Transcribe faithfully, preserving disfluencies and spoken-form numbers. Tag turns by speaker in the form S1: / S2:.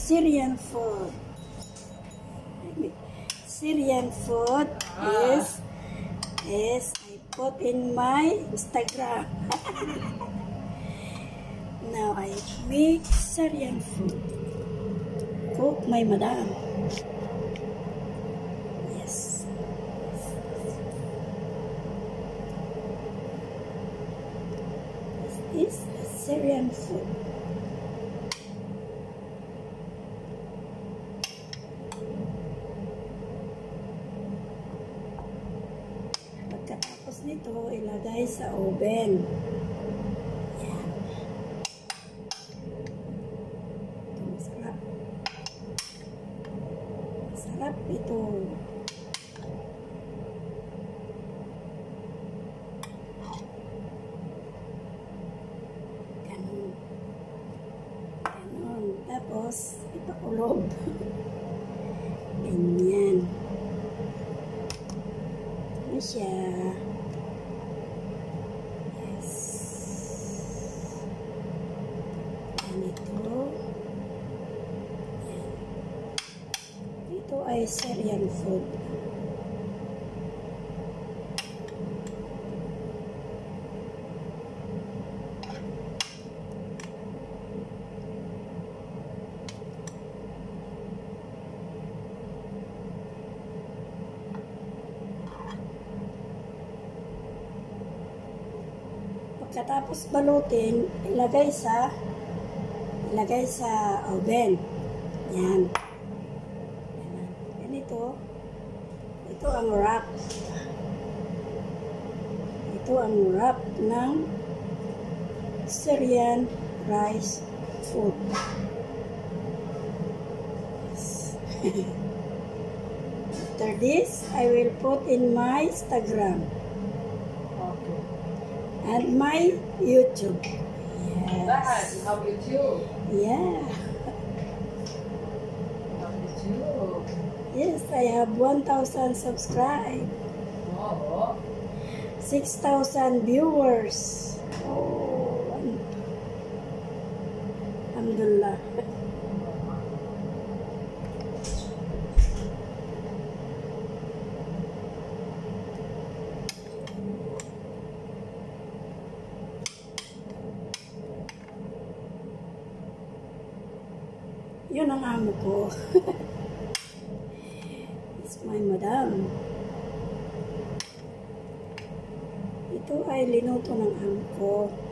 S1: Syrian food. Syrian food is is I put in my Instagram. Now I make Syrian food. Cook my madam. Yes. This is Syrian food. Pagkatapos nito, ilagay sa oven. Yan. Ito masarap. Masarap ito. Ganun. Ganun. Tapos, ipakulob. Ganyan. Ito siya. Yes. Ganito. Yan. Ito ay Syrian food. Pagkatapos balutin, ilagay sa ilagay sa oven. Yan. Ganito. Ito ang wrap. Ito ang wrap ng Syrian rice food. Yes. After this, I will put in my Instagram. And my YouTube. Yes.
S2: That, you have YouTube.
S1: Yeah.
S2: You have YouTube.
S1: Yes, I have one thousand subscribed.
S2: Oh.
S1: six thousand viewers. Oh. Alhamdulillah. Yun ang amo ko. It's my madam. Ito ay linuto ng amo ko.